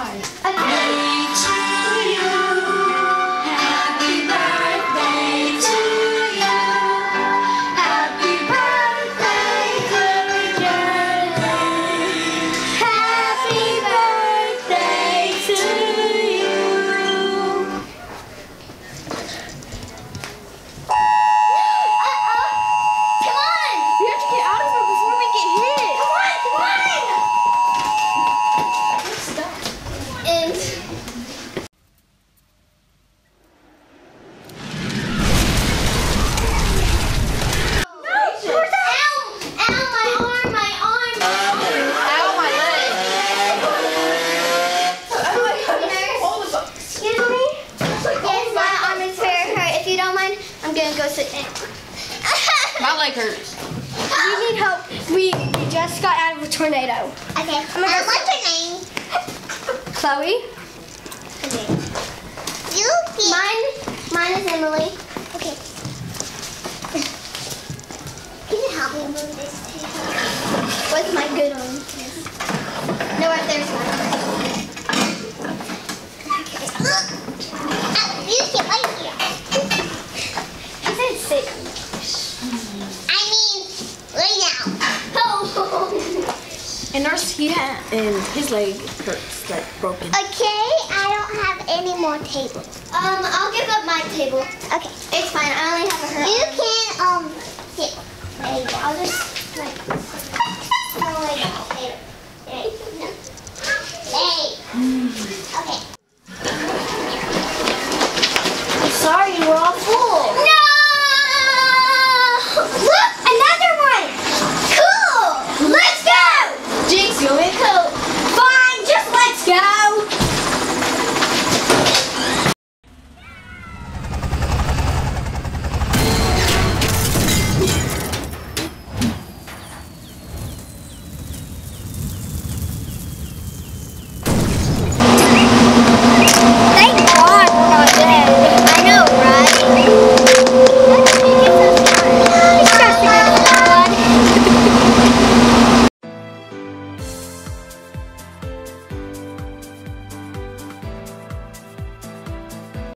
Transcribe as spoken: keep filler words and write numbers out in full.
Why? Go sit down. My leg hurts. We need help. We, we just got out of a tornado. Okay. I'm gonna uh, what's your name? Chloe. Okay. You? Mine. Mine is Emily. Okay. Can you help me move this table? What's my good one? No, right there's one. Okay. Look. You sit right here. Sit. I mean, lay down. Oh. And nurse, he had, and his leg hurts, like broken. Okay, I don't have any more tables. Um, I'll give up my table. Okay, it's fine. I only have a hurt. You can um sit. There you go. I'll just like. I'll lay down.